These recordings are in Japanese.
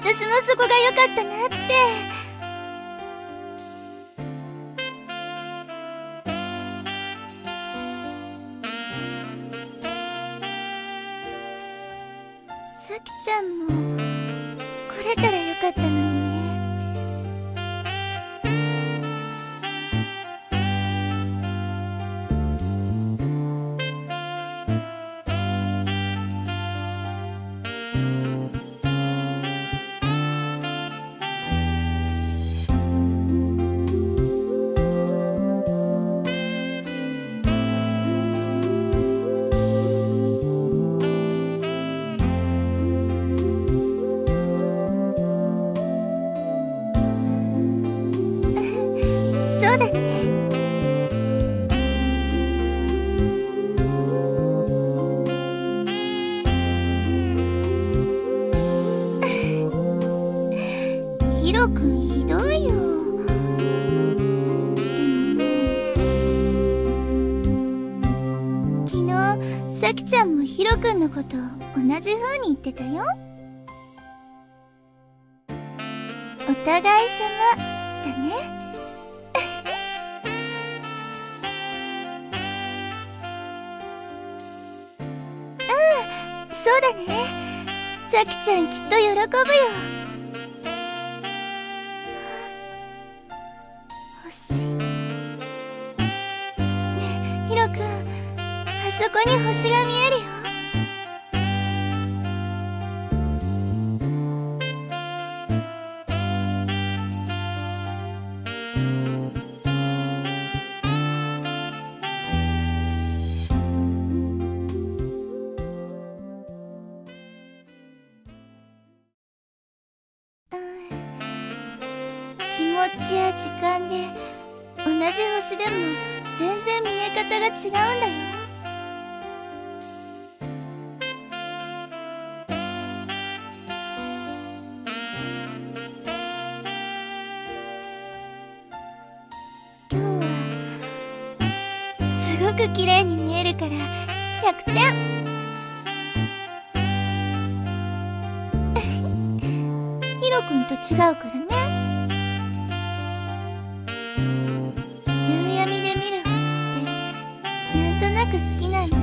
私もそこが良かったなって。さきちゃんも来れたらよかったのにね。そうだね。ヒロくんひどいよ。でも昨日さきちゃんもヒロくんのこと同じ風に言ってたよ。お互い様だね。そうだね。さきちゃんきっと喜ぶよ。星。ねえ、ヒロくん、あそこに星が見えるよ。気持ちや時間で同じ星でも全然見え方が違うんだよ。今日はすごく綺麗に見えるから100点。ヒロくんと違うからね。夕闇で見る星ってなんとなく好きなん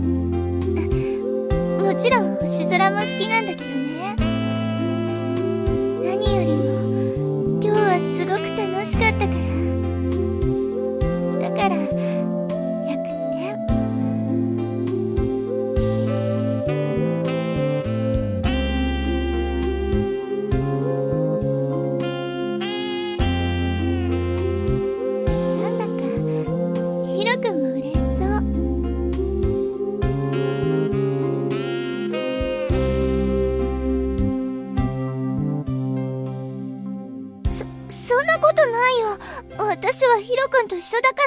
だ。もちろん星空も好きなんだけどね。何よりも今日はすごく楽しかったから。だから100点。なんだかヒロくんも嬉しそう。そんなことないよ。私はヒロくんと一緒だから。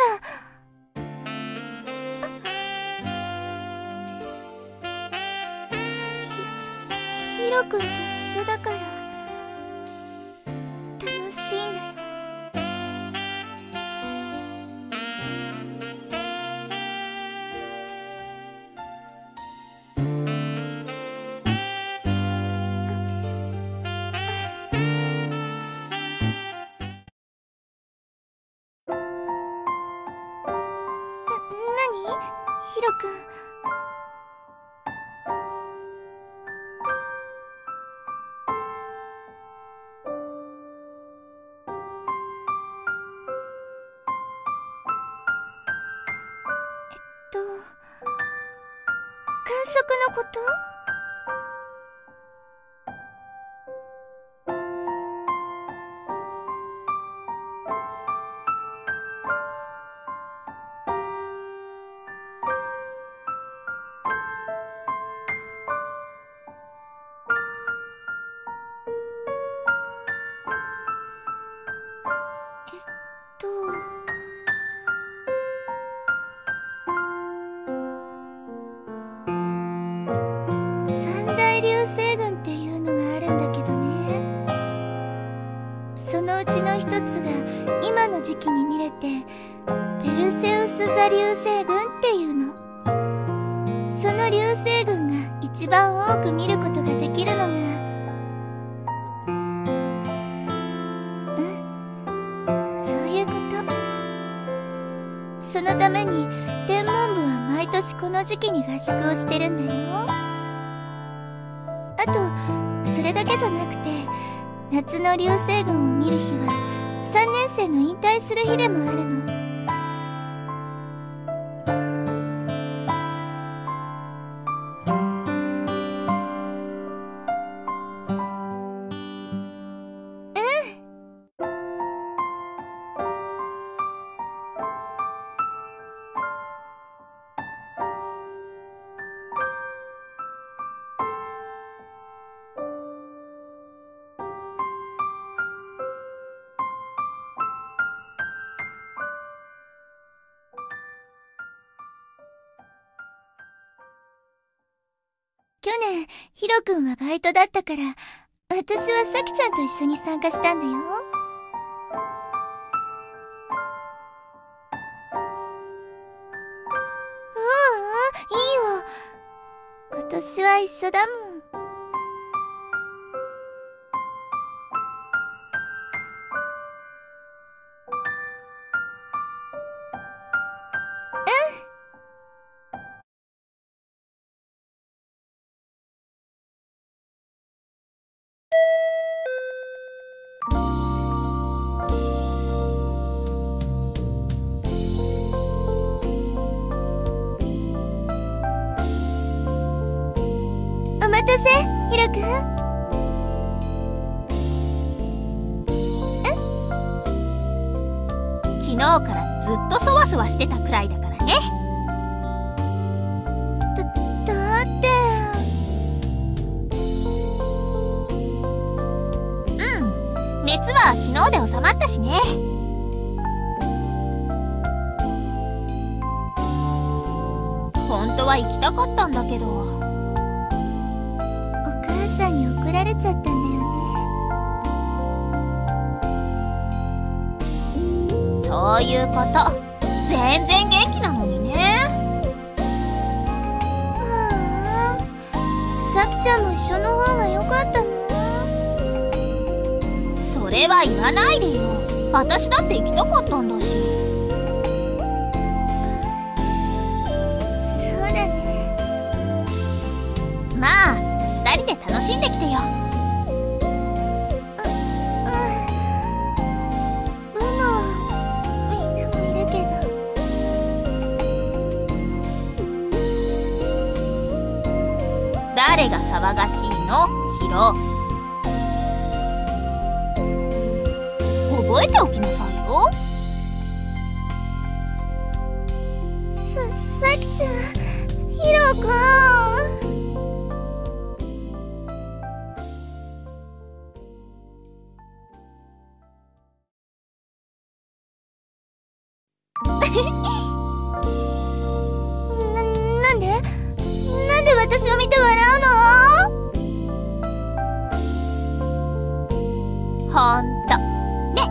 ヒロくんと一緒だから楽しいんだよ。何？ヒロくん。観測のこと？三大流星群っていうのがあるんだけどね。そのうちの一つが今の時期に見れてペルセウス座流星群っていうの。その流星群が一番多く見ることができるのがのために天文部は毎年この時期に合宿をしてるんだよ。あとそれだけじゃなくて、夏の流星群を見る日は3年生の引退する日でもあるの。去年ヒロ君はバイトだったから、私はサキちゃんと一緒に参加したんだよ。いいよ。今年は一緒だもん。お待たせ、ヒロ君。 昨日からずっとそわそわしてたくらいだからね。 だって熱は昨日で収まったしね。本当は行きたかったんだけど、 お母さんに怒られちゃったんだよね。 そういうこと。全然元気なのにね。 サキちゃんも一緒の方が良かったの？ それは言わないでよ。私だって行きたかったんだし。 そうだね。 まあ2人で楽しんできてよ。 みんなもいるけど。 誰が騒がしいの？ヒロ。覚えておきなさいよ。 サキちゃん、ヒロ君。なんで私を見て笑うの？ ほんとね。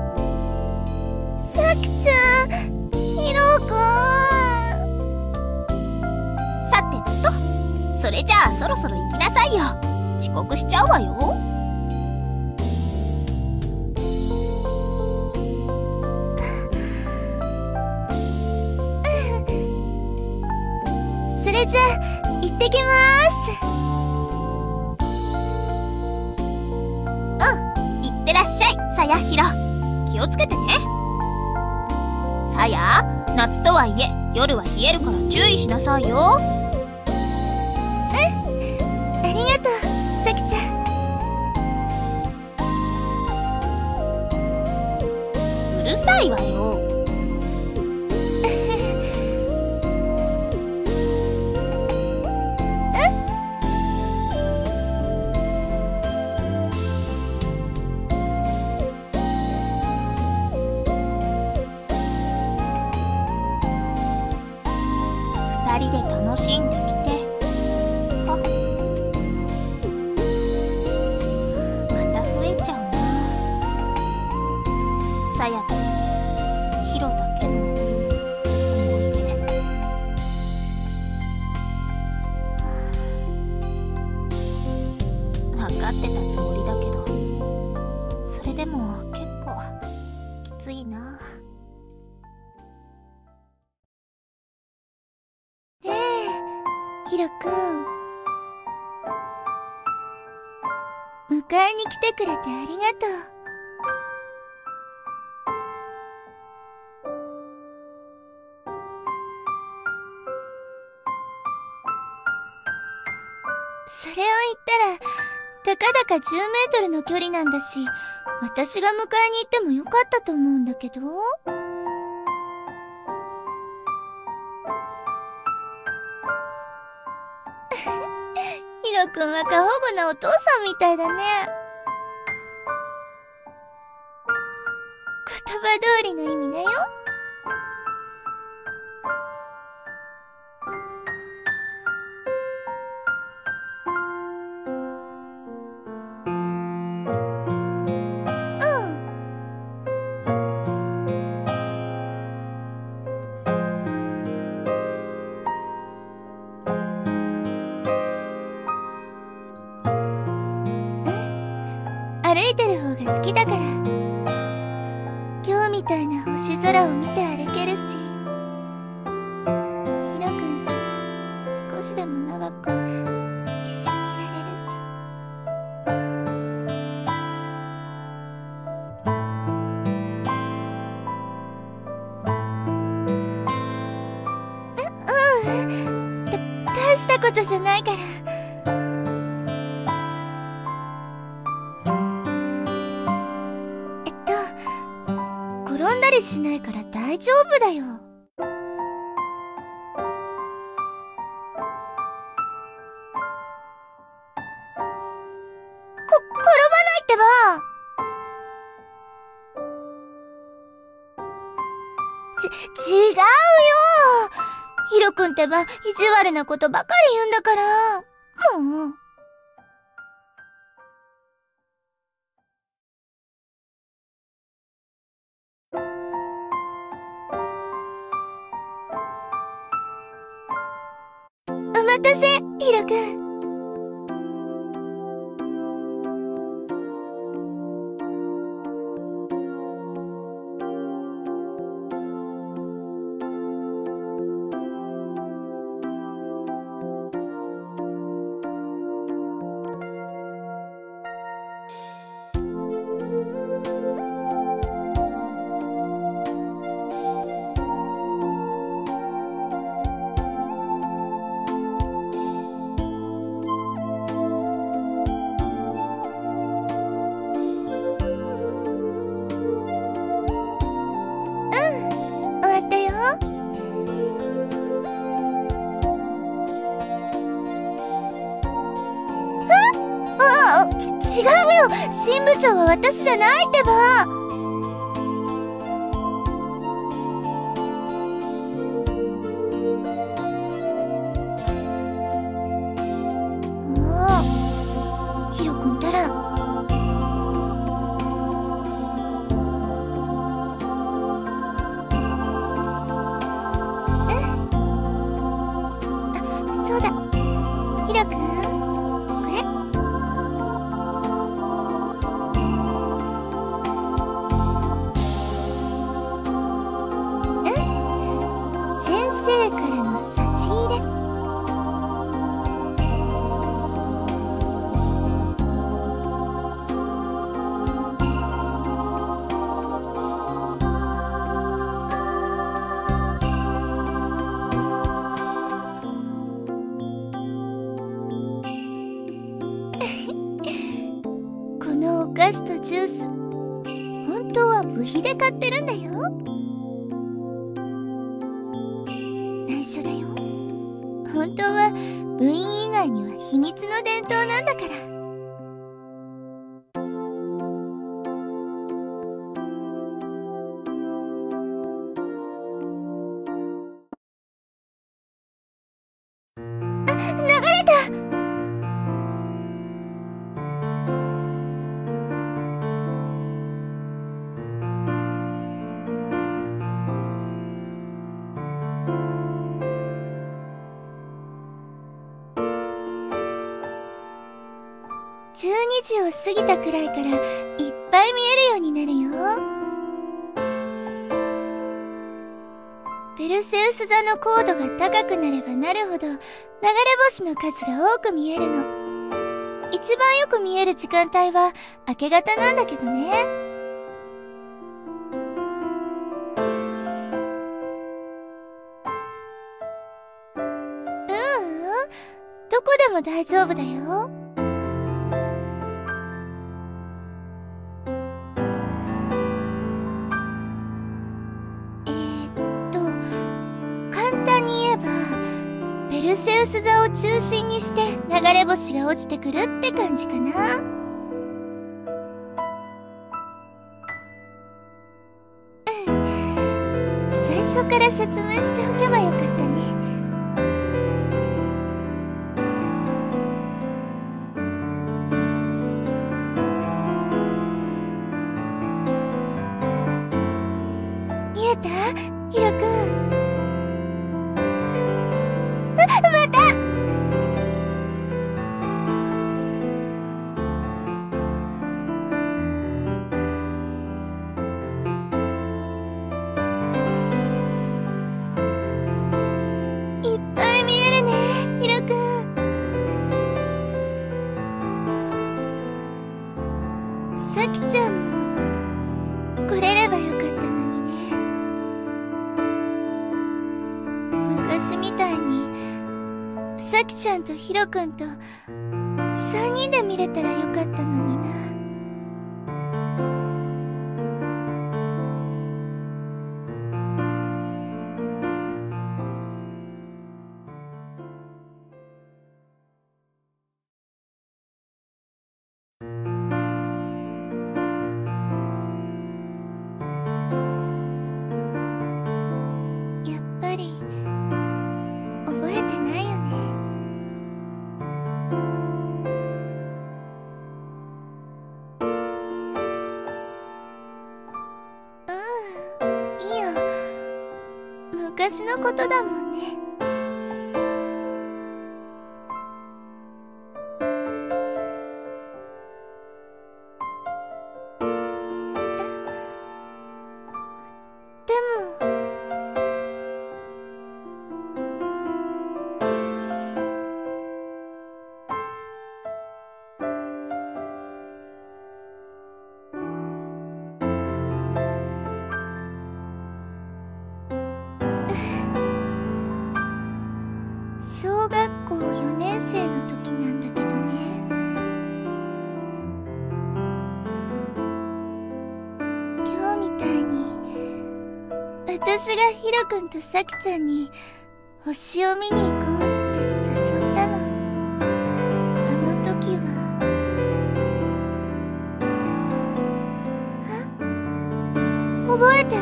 サキちゃん、ヒロ君。 さてと、それじゃあそろそろ行きなさいよ。遅刻しちゃうわよ。 それじゃあ行ってきます。 いってらっしゃい、さやひろ。気をつけてね。さや、夏とはいえ夜は冷えるから注意しなさいよ。 ありがとう、サキちゃん。 うるさいわよ。2人で楽しんロくん。迎えに来てくれてありがとう。それを言ったら、たかだか10メートルの距離なんだし、私が迎えに行ってもよかったと思うんだけど。ヒロ君は過保護なお父さんみたいだね。言葉通りの意味だよ。歩いてる方が好きだから。今日みたいな星空を見て歩けるし、ヒロ君と少しでも長く一緒にいられるし。大したことじゃないから。転んだりしないから大丈夫だよ。転ばないってば。違うよ。ヒロ君ってば意地悪なことばかり言うんだから。もう。お待たせ、ヒロ君。違うよ。新部長は私じゃないってば。もうヒロ君ったら。そうだ、ヒロ君。お菓子とジュース、本当は部費で買ってるんだよ。内緒だよ。本当は部員以外には秘密の伝統なんだから。流れた。12時を過ぎたくらいからいっぱい見えるようになるよ。ベペルセウス座の高度が高くなればなるほど流れ星の数が多く見えるの。一番よく見える時間帯は明け方なんだけどね。どこでも大丈夫だよ。簡単に言えば、ペルセウス座を中心にして流れ星が落ちてくるって感じかな。最初から説明しておけばよかったね。見えた？ヒロくん。また！いっぱい見えるね、ヒロくん。サキちゃんも来れればよかったのにね。昔みたいにサキちゃんとヒロくんと3人で見れたらよかったのにな。やっぱり覚えてないよね。いいよ。昔のことだもんね。でも小学校4年生の時なんだけどね。今日みたいに私がヒロくんとサキちゃんに星を見に行こうって誘ったの。あの時は覚えて。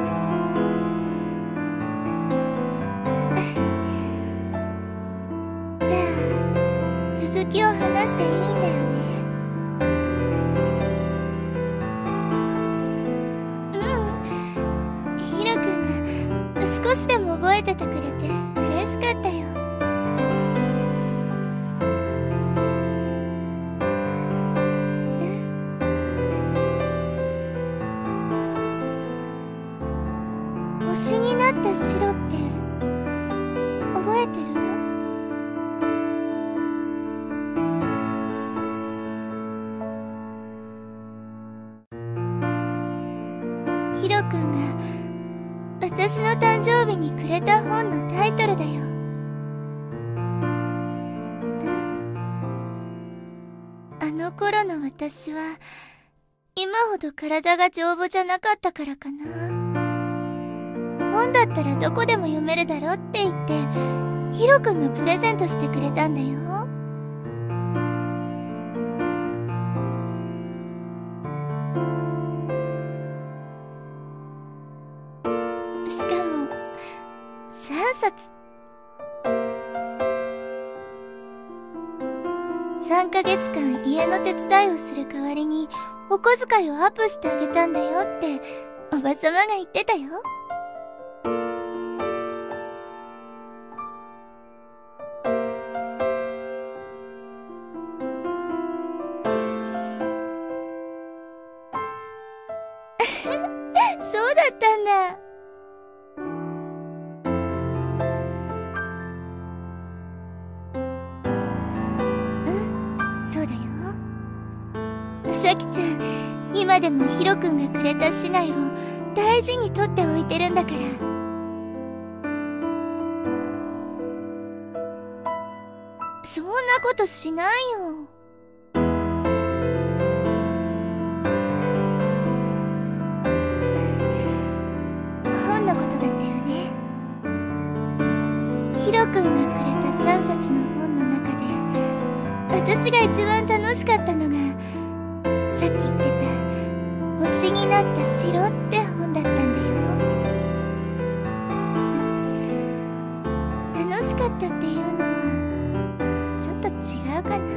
じゃあ続きを話していいんだよね。ヒロくんが少しでも覚えててくれて嬉しかったよ。星になった白って覚えてる？ヒロくんが私の誕生日にくれた本のタイトルだよ。あの頃の私は今ほど体が丈夫じゃなかったからかな。本だったらどこでも読めるだろって言ってヒロくんがプレゼントしてくれたんだよ。しかも3冊。3ヶ月間家の手伝いをする代わりにお小遣いをアップしてあげたんだよっておばさまが言ってたよ。そうだったんだ。 そうだよ。さきちゃん、今でもヒロ君がくれた竹刀を大事に取っておいてるんだから。そんなことしないよ。本のことだったよね。ヒロ君がくれた3冊の本の中で私が一番楽しかったのがさっき言ってた「星になった城」って本だったんだよ。楽しかったっていうのはちょっと違うかな。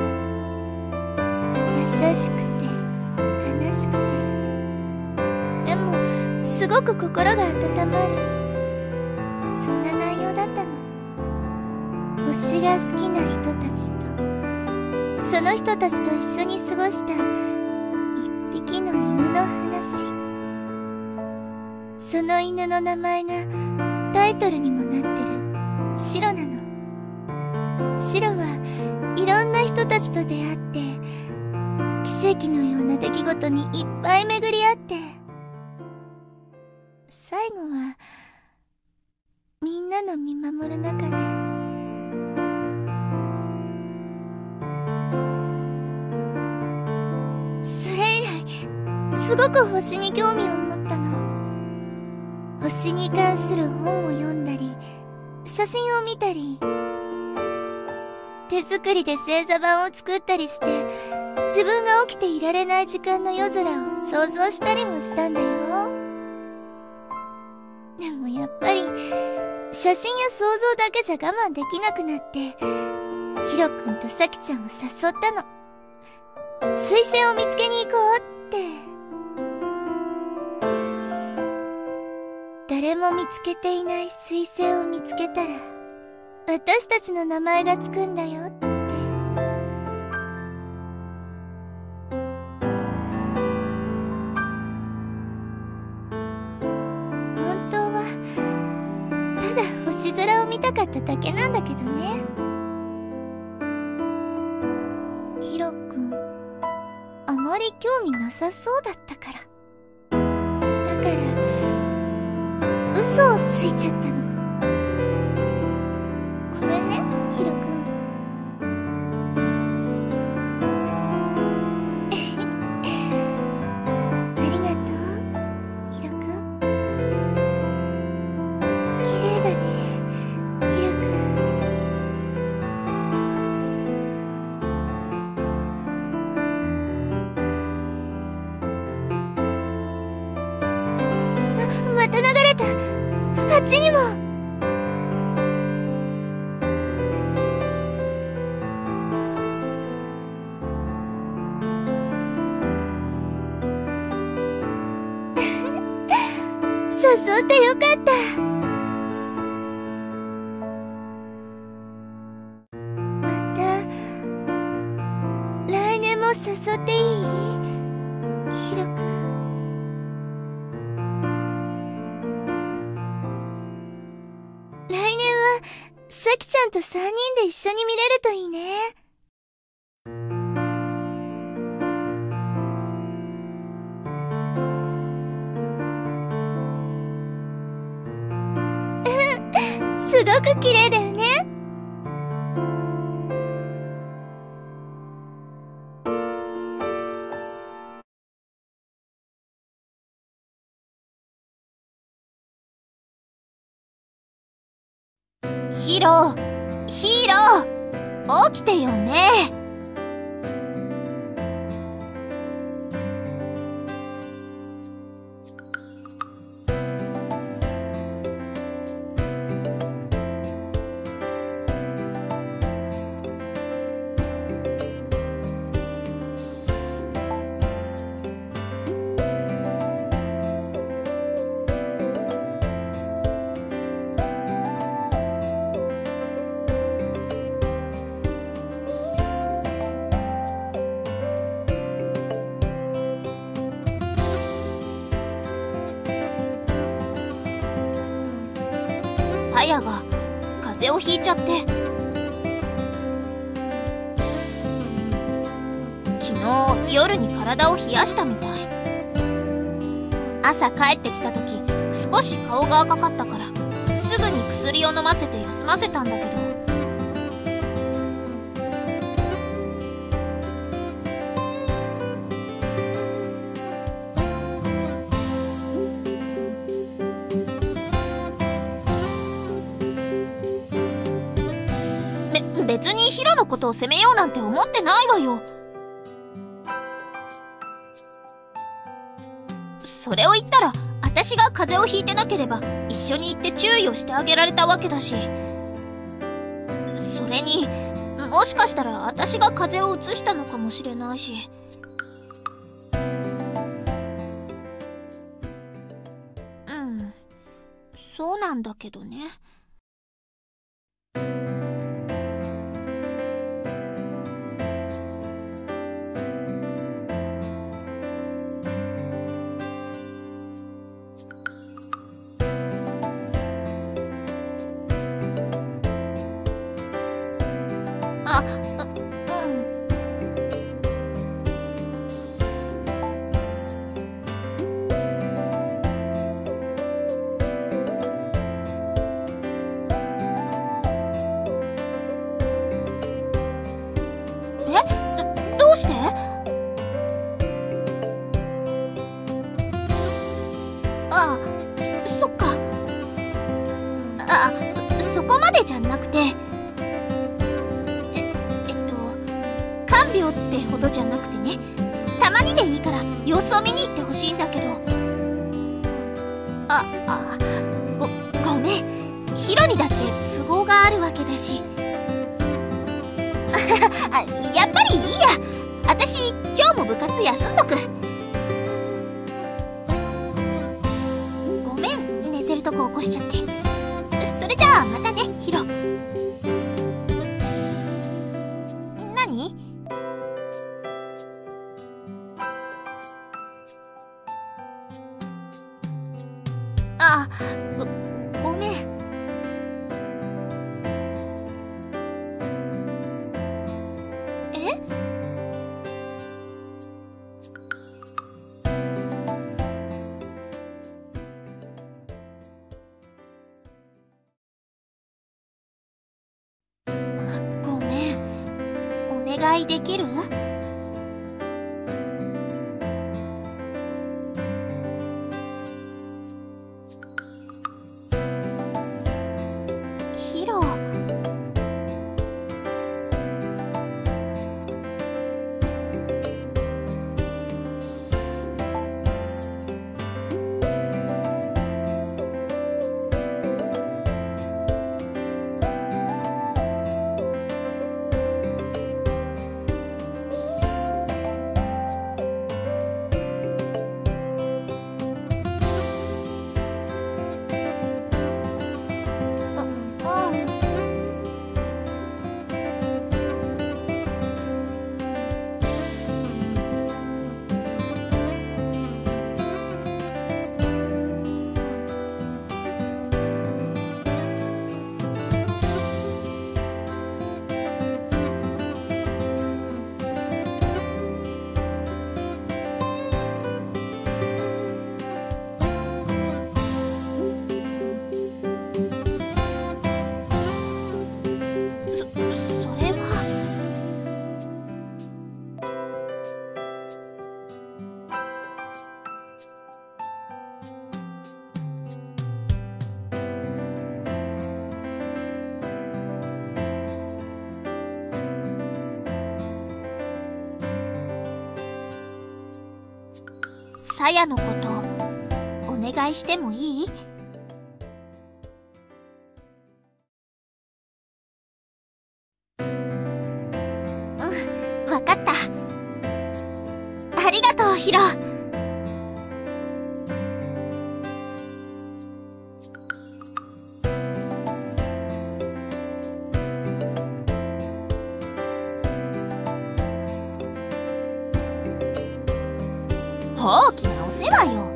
優しくて悲しくて、でもすごく心が温まる、そんな内容だったの。星が好きな人たちとその人たちと一緒に過ごした一匹の犬の話。その犬の名前がタイトルにもなってるシロなの。シロはいろんな人たちと出会って奇跡のような出来事にいっぱい巡り合って、最後はみんなの見守る中でそれ以来すごく星に興味を持ったの。星に関する本を読んだり写真を見たり手作りで星座盤を作ったりして自分が起きていられない時間の夜空を想像したりもしたんだよ。でもやっぱり写真や想像だけじゃ我慢できなくなってヒロ君とサキちゃんを誘ったの。彗星を見つけに行こうって。誰も見つけていない彗星を見つけたら私たちの名前がつくんだよって。本当はただ星空を見たかっただけなんだけどね。ヒロ君あまり興味なさそうだったから。だから嘘をついちゃったの。ごめんねヒロ君。ありがとうヒロ君。綺麗だねヒロ君。あ、また流れた。あっちにも。誘ってよかった。また来年も誘っていい？ヒロ君。来年はサキちゃんと3人で一緒に見れるといいね。すごく綺麗だよね。 ヒロ起きてよね。サヤが風邪をひいちゃって。 日夜に体を冷やしたみたい。朝帰ってきた時少し顔が赤かったからすぐに薬を飲ませて休ませたんだけど、別にヒロのことを責めようなんて思ってないわよ。それを言ったら私が風邪をひいてなければ一緒に行って注意をしてあげられたわけだし、それにもしかしたら私が風邪をうつしたのかもしれないし。そうなんだけどね。どうして？そっか。そこまでじゃなくて、看病ってほどじゃなくてね、たまにでいいから様子を見に行ってほしいんだけど。ごめん、ヒロにだって都合があるわけだし。やっぱりいいや、私今日も部活休んどく。ごめん、寝てるとこ起こしちゃって。それじゃあまたね、ヒロ。何？ごめん。ごめん、お願いできる？ヒロ。さやのことお願いしてもいい？わかった。ありがとう、ヒロ。大きなお世話よ。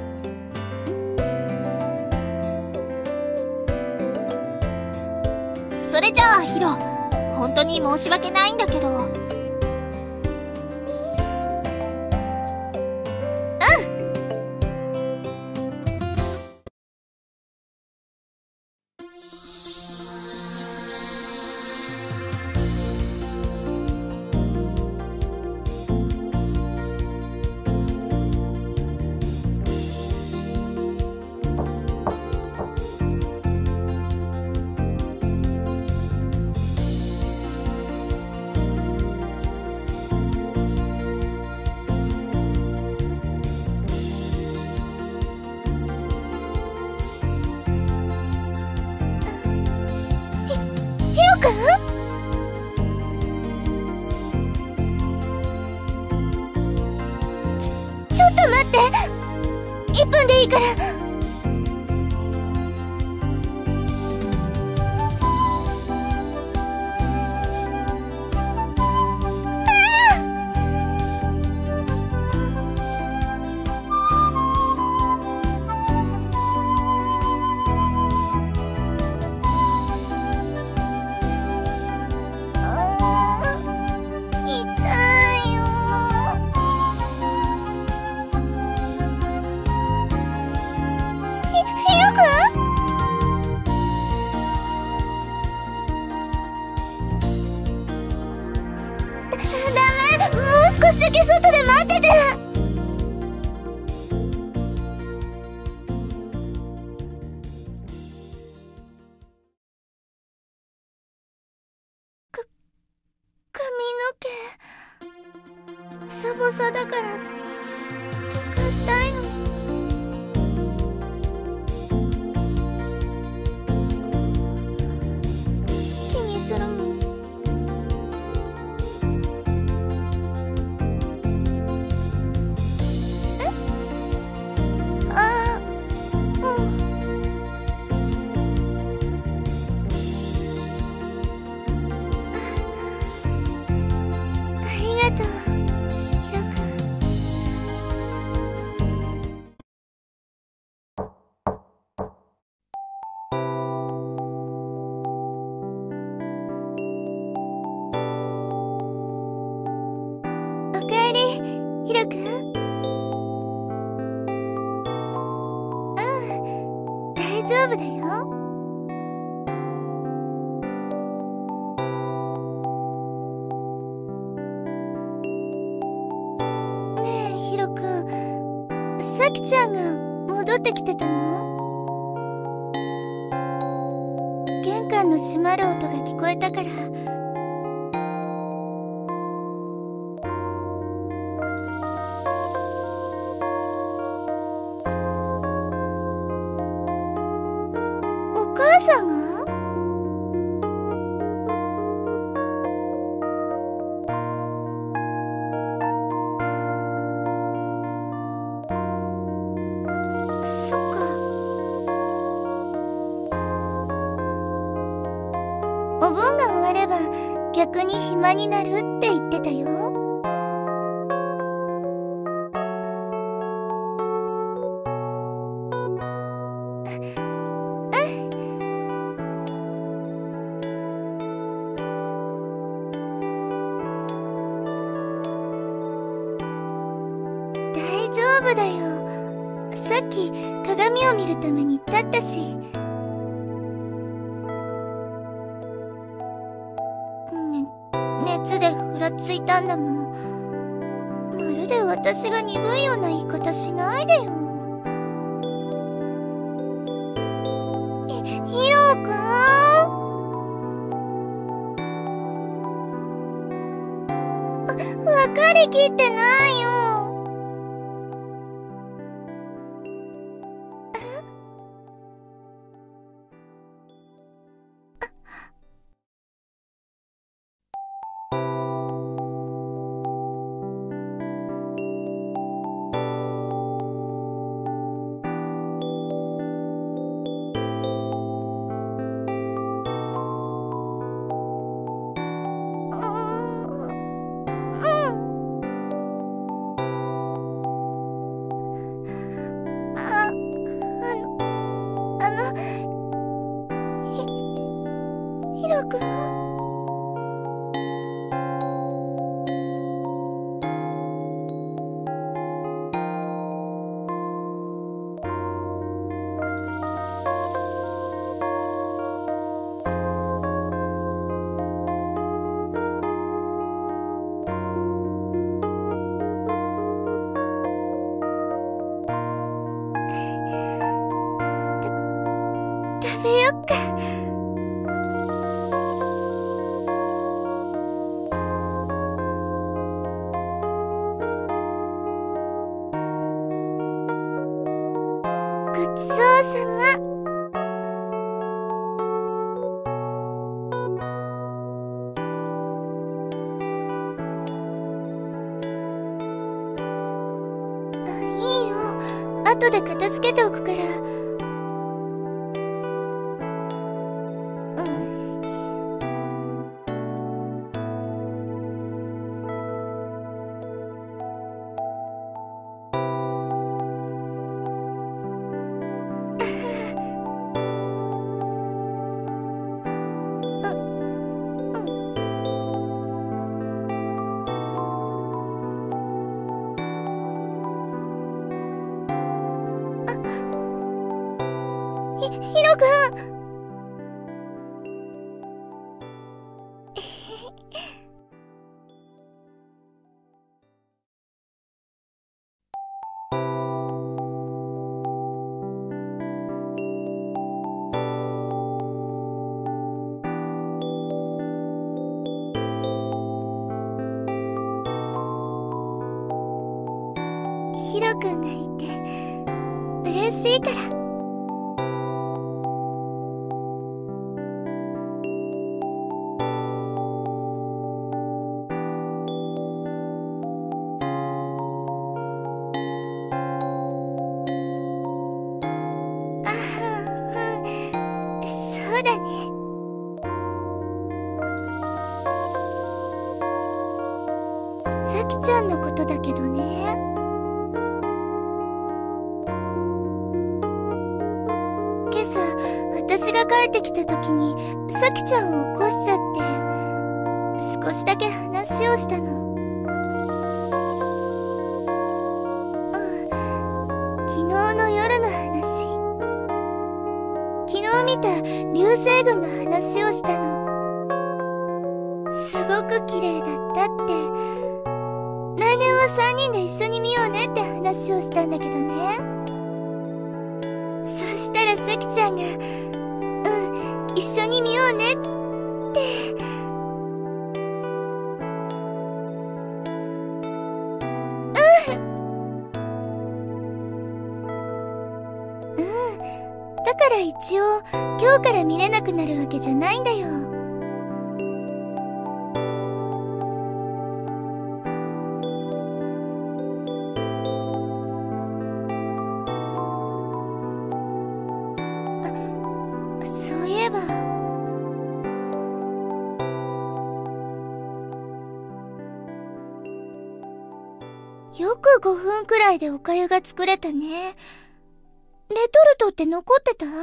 それじゃあヒロ、本当に申し訳ないんだけど。 いいから。少しだけ外で待ってて。髪の毛ボサボサだから溶かしたいの。気にするもん。大丈夫だよ。ねえヒロくん、さきちゃんが戻ってきてたの？玄関の閉まる音が聞こえたから。お母さんが？そっか。お盆が終われば逆に暇になるって言ってたよ。大丈夫だよ。さっき鏡を見るために立ったし。熱でふらついたんだもん。まるで私が鈍いような言い方しないでよ。ヒロくん？分かりきってないよ。 後で片付けておくから。ヒロくん。ヒロくんがいて嬉しいから。そうだね。さきちゃんのことだけどね。今朝私が帰ってきた時にさきちゃんを起こしちゃって少しだけ話をしたの。昨日の夜の話。昨日見た流星群の話をしたの。すごく綺麗だったって。来年は3人で一緒に見ようねって話をしたんだけどね。そしたらさきちゃんが「一緒に見ようね」って。だから一応今日から見れなくなるわけじゃないんだよ。そういえばよく5分くらいでお粥が作れたね。レトルトって残ってた？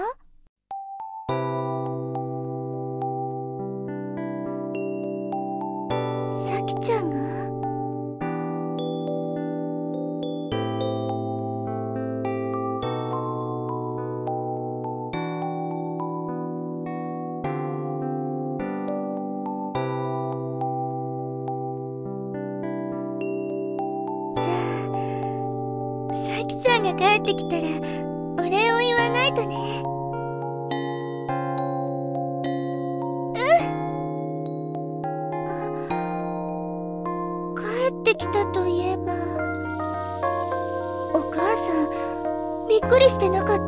さきちゃんが？じゃあ、さきちゃんが帰ってきたらお礼を言わないとね。帰ってきたといえば、お母さんびっくりしてなかった？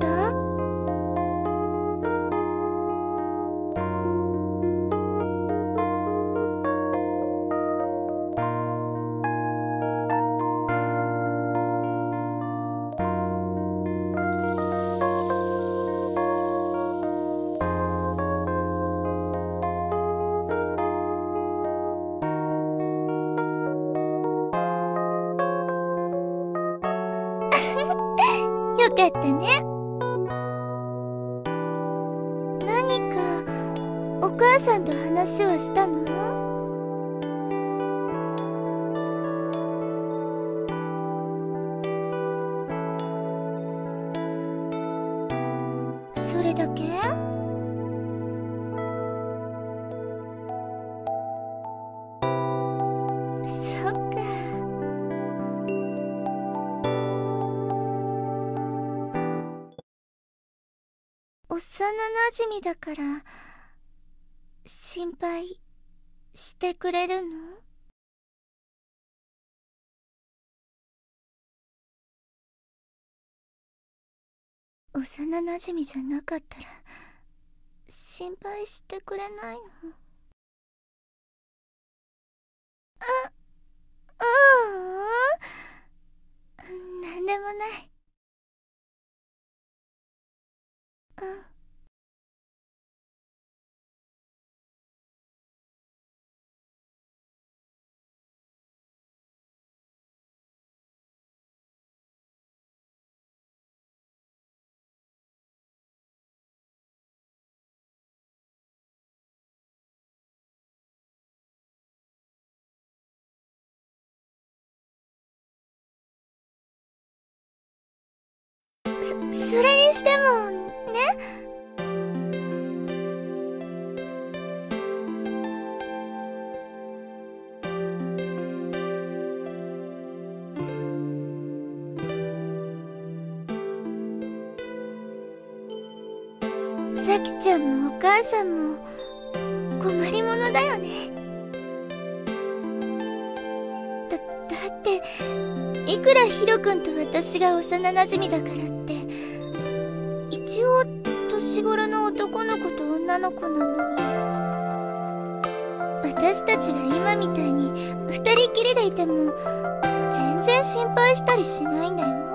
よかったね。何かお母さんと話はしたの？それだけ？そっか。幼なじみだから心配してくれるの？幼なじみじゃなかったら心配してくれないの？ううん、なんでもない。 それにしてもね。さきちゃんもお母さんも困りものだよね。だっていくらヒロ君と私が幼なじみだからって一応年頃の男の子と女の子なのに、私たちが今みたいに二人きりでいても全然心配したりしないんだよ。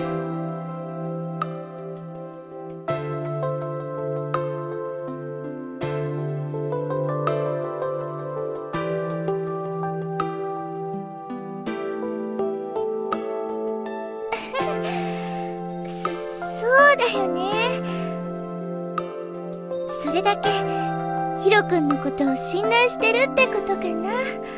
そうだよね。それだけヒロ君のことを信頼してるってことかな。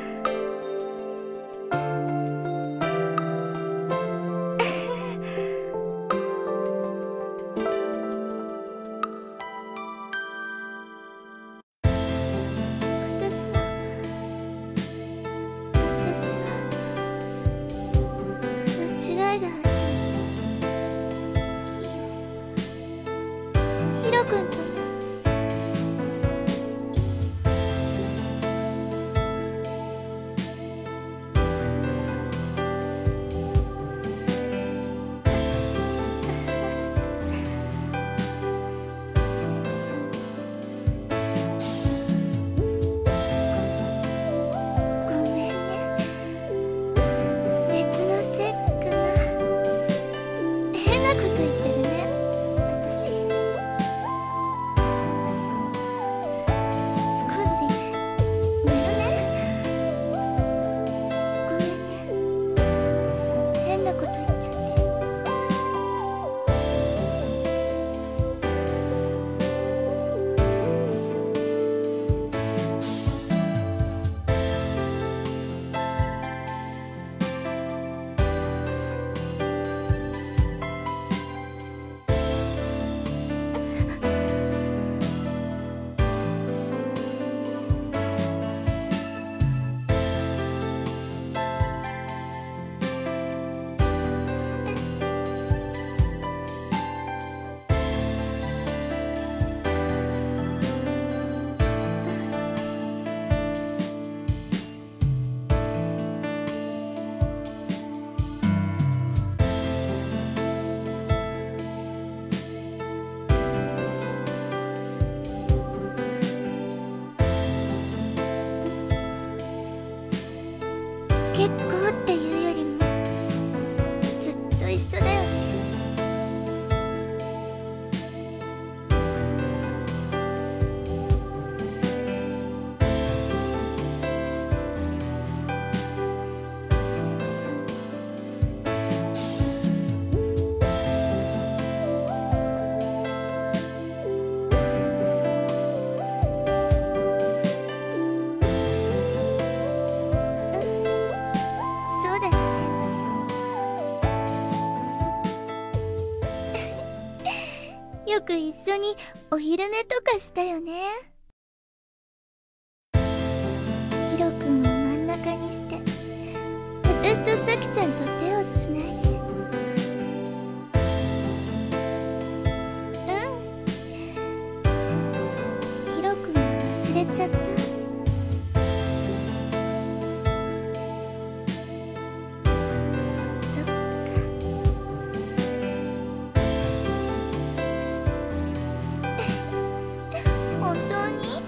間違いがある。ヒロ君とね。ごめんね。別のせいかな。変なこと言ってるね、私。少し寝るね。ごめんね。変なこと言っちゃって。結構っていうよりもずっと一緒だよね。そうだよね。よく一緒にお昼寝とかしたよね。ヒロ君を真ん中にして私とサキちゃんと手をつないで。ヒロ君は忘れちゃった。そっか。本当に？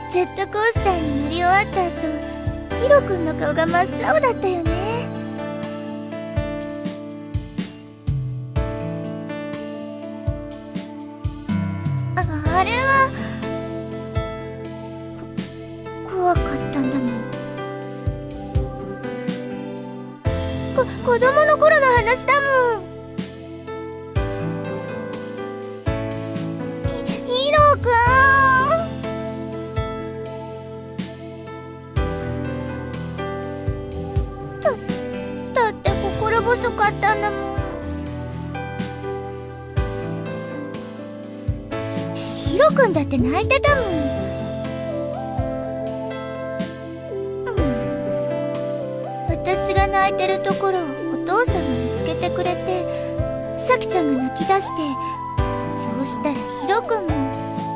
ジェットコースターに乗り終わった後、ヒロ君の顔が真っ青だったよね。あれは怖かったんだもん。子供の頃の話だもん。ヒロ君、だって心細かったんだもん。ヒロ君だって泣いてたもん。私が泣いてるところをお父さんが見つけてくれて、サキちゃんが泣き出して、そうしたらヒロ君も。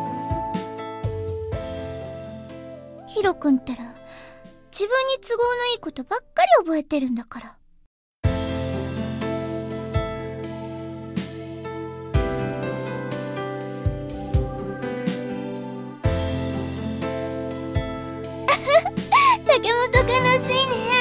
ヒロ君ったら自分に都合のいいことばっかり覚えてるんだから。竹本くんらしいね。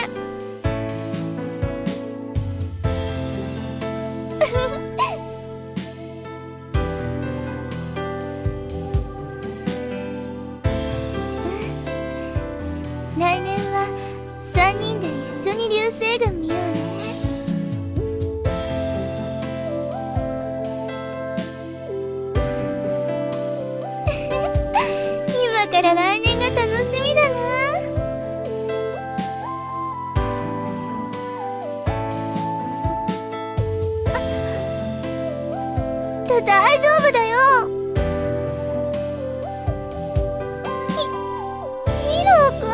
来年は3人で一緒に流星群見ようね。今から来年が楽しみだな。大丈夫だよ。ヒロ君。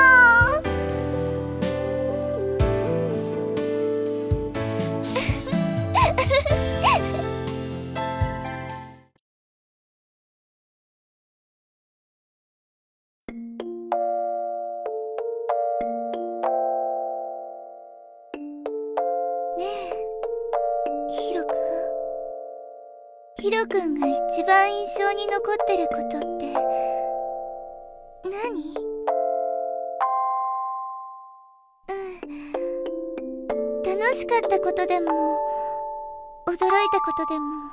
ねえ、ヒロ君。ヒロ君が一番印象に残ってることって何？楽しかったことでも驚いたことでも、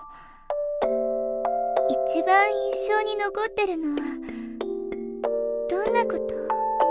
一番印象に残ってるのはどんなこと？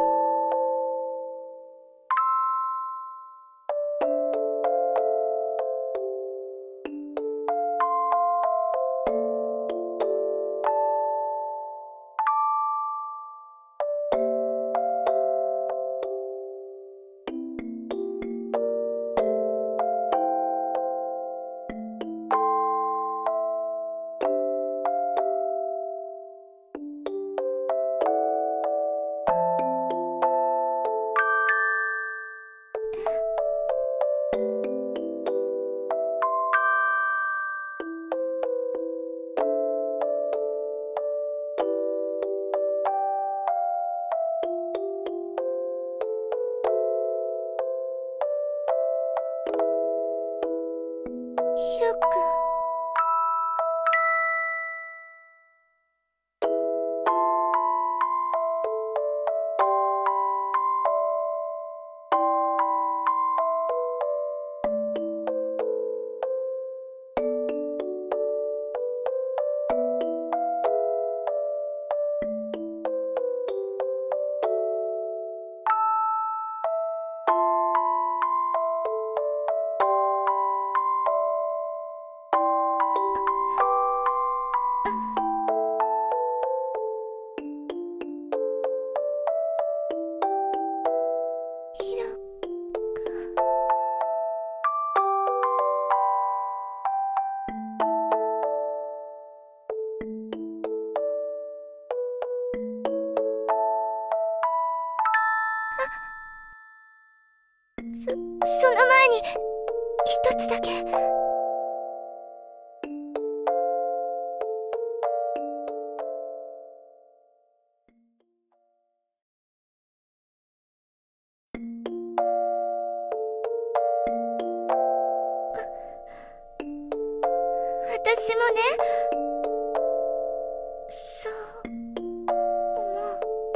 ヒロ君。その前に一つだけ。私もね、そう思う。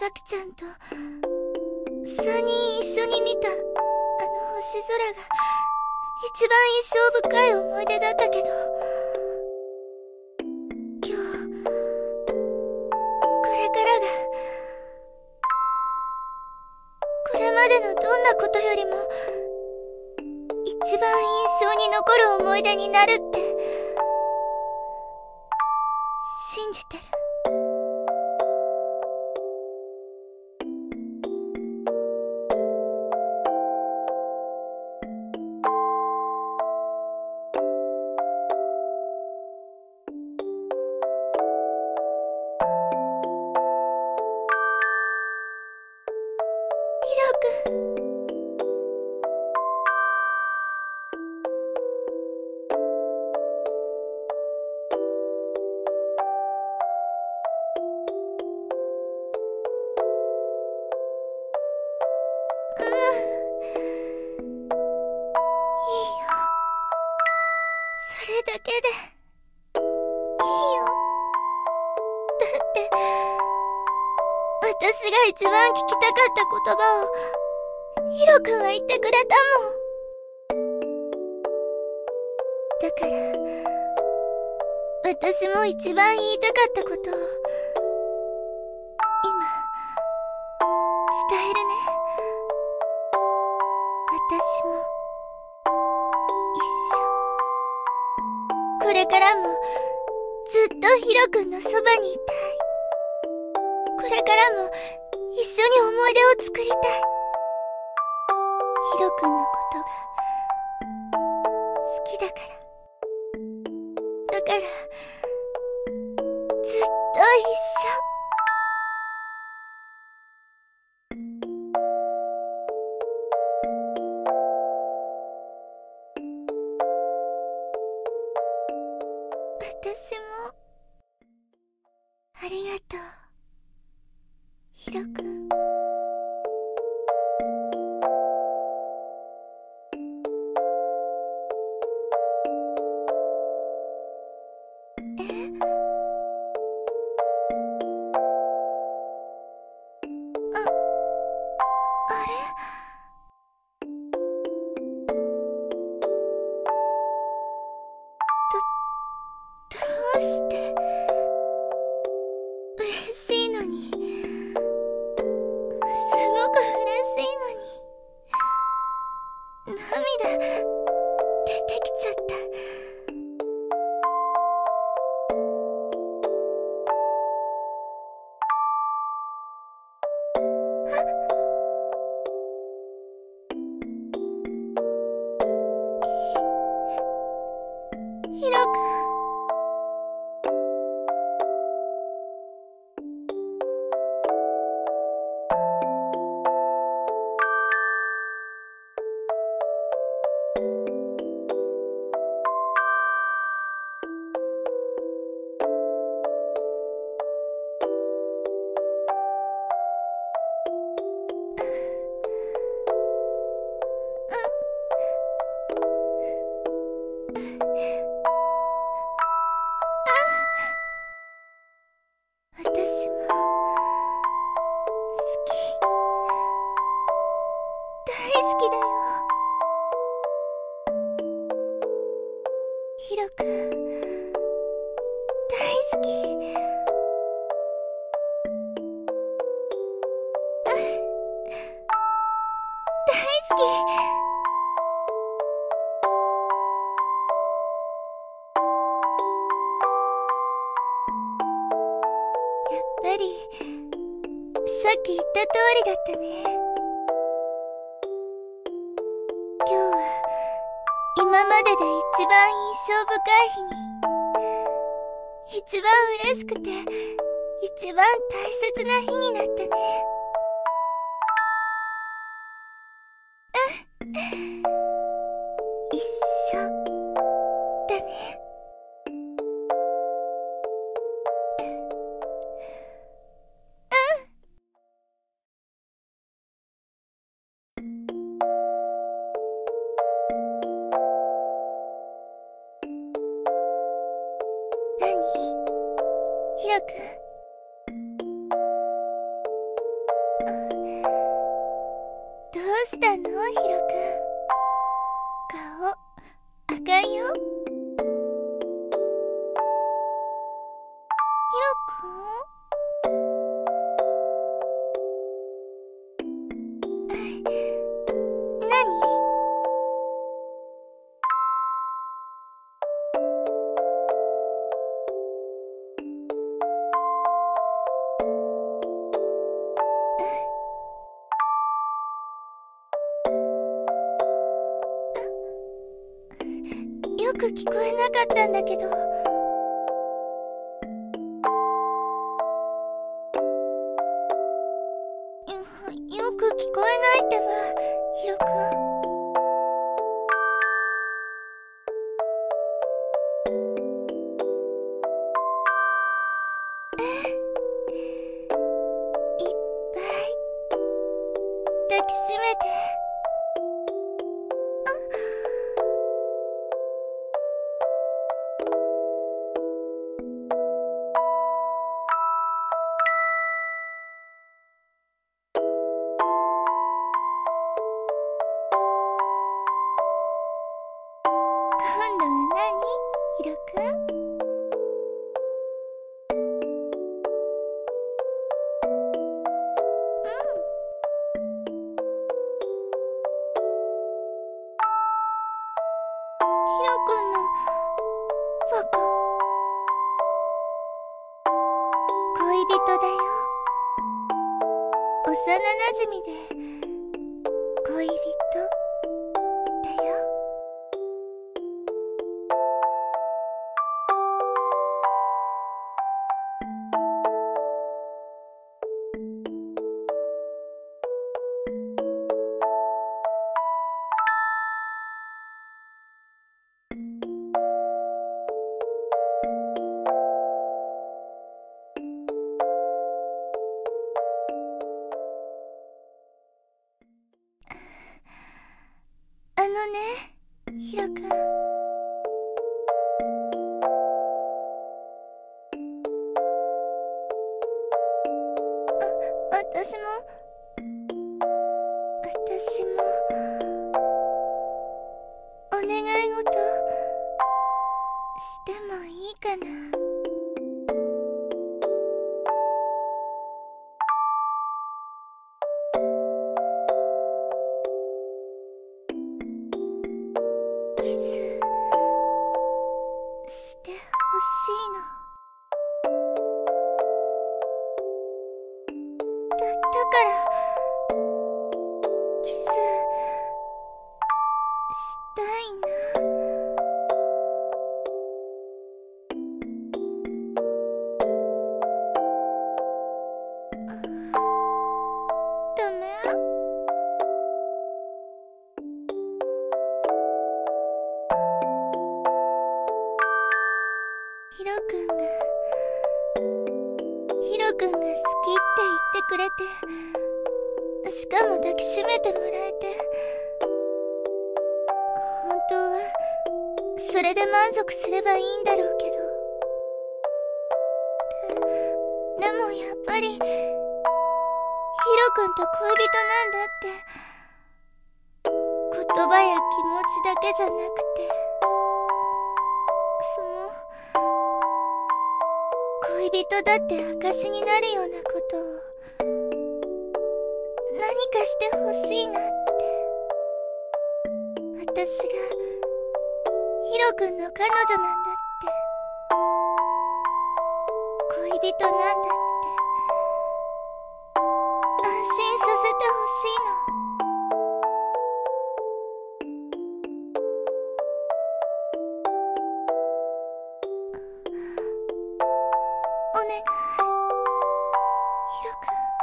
さきちゃんと3人一緒に見たあの星空が一番印象深い思い出だったけど、今日これからがこれまでのどんなことよりも一番印象に残る思い出になるって信じてる。ヒロ君。それだけでいいよ。だって私が一番聞きたかった言葉をヒロ君は言ってくれたもん。だから私も一番言いたかったことを今伝えるね。私もこれからもずっとヒロ君のそばにいたい。これからも一緒に思い出を作りたい。ヒロ君のことが好きだから。だからずっと一緒。私もありがとう、ヒロ君。あれ？どうして嬉しいのに、すごく嬉しいのに涙出てきちゃった。ヒロ君。私も好き、大好きだよ。ヒロ君大好き。大好き。やっぱりさっき言った通りだったね。今日は今までで一番印象深い日に、一番嬉しくて一番大切な日になったね。一緒だね。何？ヒロ君。 どうしたのヒロくん。顔赤いよ。ヒロくん、何？よく聞こえなかったんだけど。よく聞こえないってば、ヒロくん。いっぱい抱きしめて。今度は何？ヒロくん。ヒロくんのバカ恋人だよ。幼なじみで恋人だよ。ヒロくん。私もお願い事してもいいかな？キスしてほしいの。だからキスしたいな。ダメ？ヒロくんが好きって言ってくれて、しかも抱きしめてもらえて、本当はそれで満足すればいいんだろうけど。でもやっぱりヒロくんと恋人なんだって言葉や気持ちだけじゃなくて、恋人だって証になるようなことを何かしてほしいなって。私がヒロくんの彼女なんだって、恋人なんだって安心させてほしいの。お願い、ヒロくん。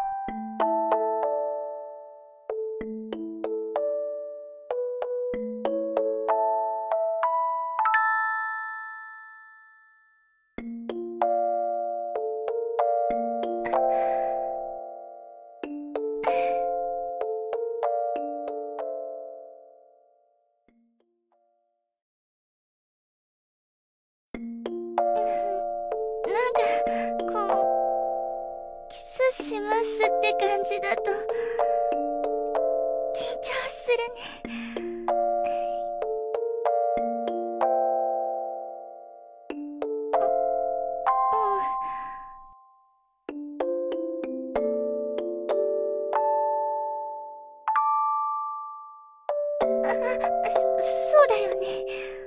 そうだよね。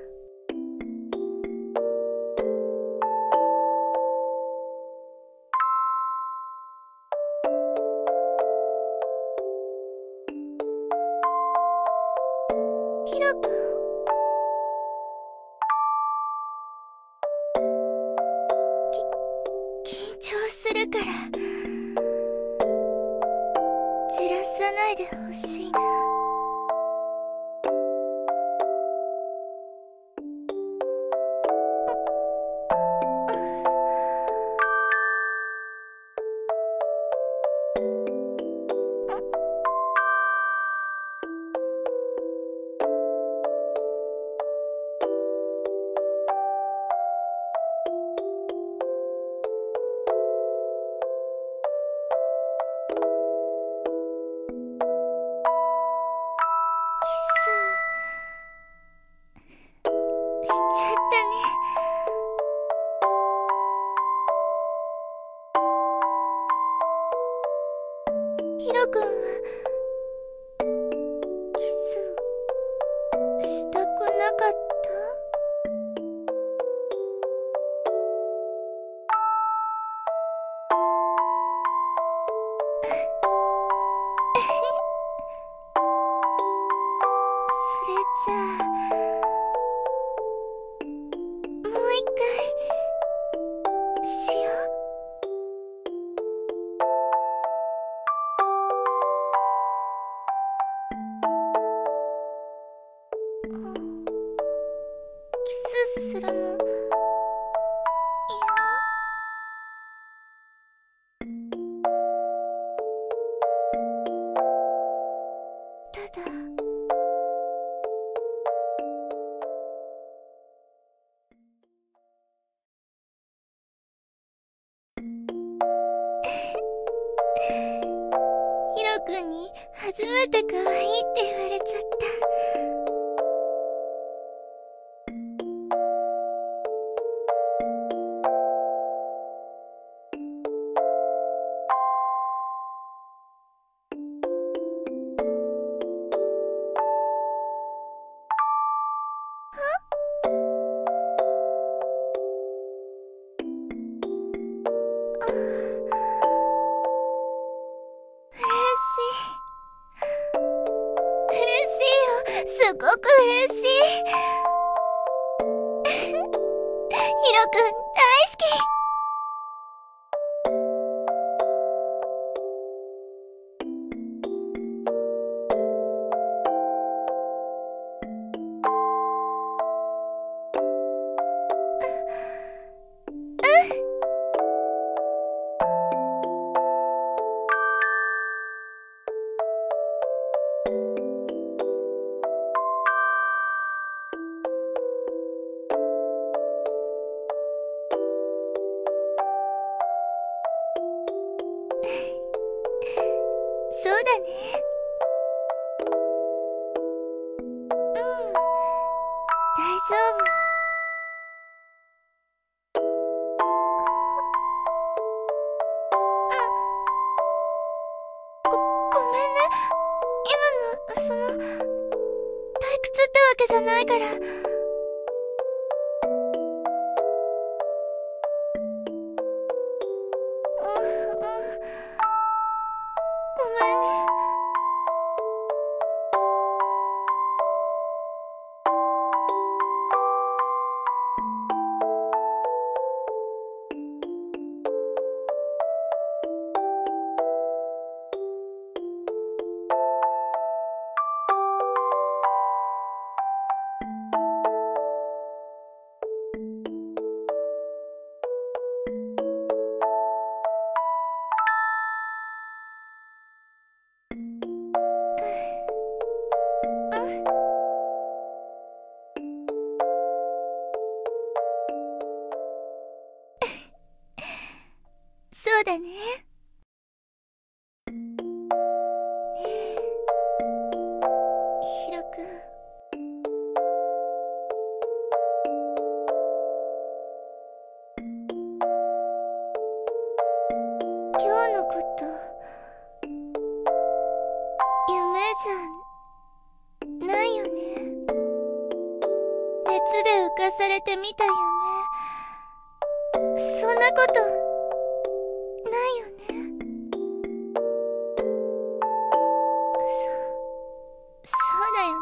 ヒロ君、緊張するからじらさないでほしいな。しちゃったね。ヒロ君はキスしたくなかった？それじゃあもう一回しよう。キスするの嫌？ただヒロ君に初めて可愛いって言われちゃった。すごく嬉しい。ヒロ君大好き。そうだね。大丈夫。ごめんね。今の退屈ってわけじゃないから。ごめんね。そうだね。ねえ、ヒロ君。今日のこと夢じゃないよね。 かされて見た夢、そんなことないよね。そうだよね。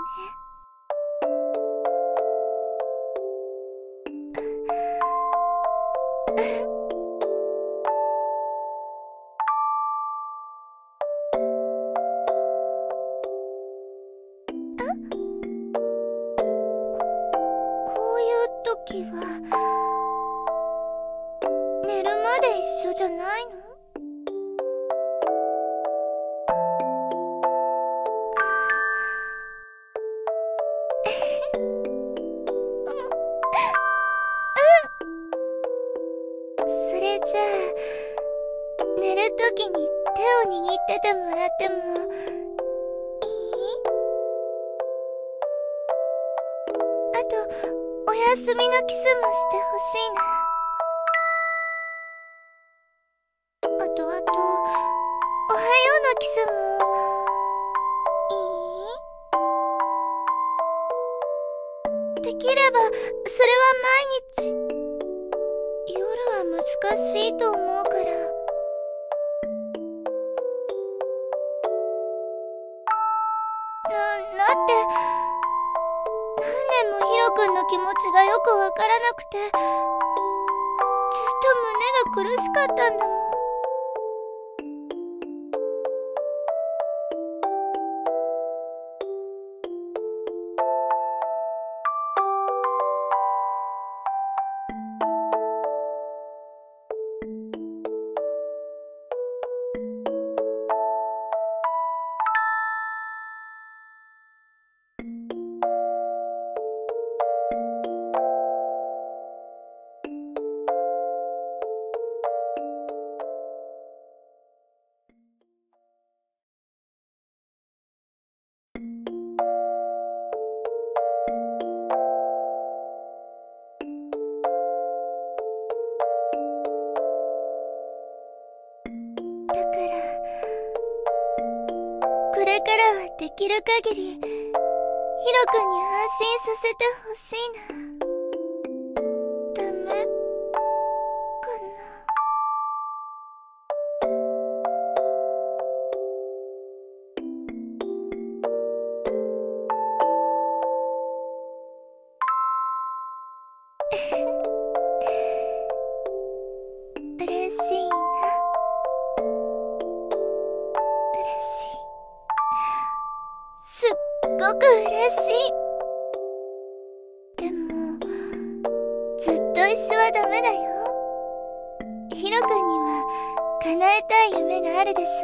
こういう時は寝るまで一緒じゃないの？それじゃあ寝る時に手を握っててもらってもいい？あとおやすみのキスもしてほしいな。あとおはようのキスもいい？できればそれは毎日。夜は難しいと思うから。だって何年もヒロ君の気持ちがよくわからなくて、ずっと胸が苦しかったんだもん。だからこれからはできる限りヒロ君に安心させてほしいな。ダメかな？嬉しいな。すっごく嬉しい。でもずっと一緒はダメだよ。ヒロ君には叶えたい夢があるでしょ。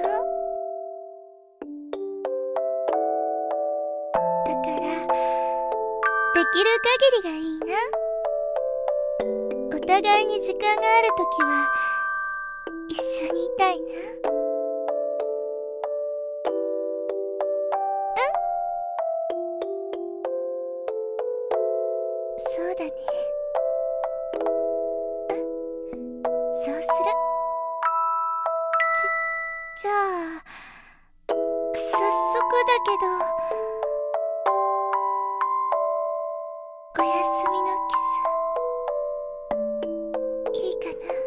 だからできる限りがいいな。お互いに時間があるときは一緒にいたいな。そうだね。そうする。じゃあ早速だけどおやすみのキスいいかな？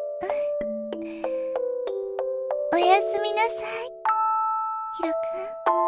おやすみなさい、ヒロ君。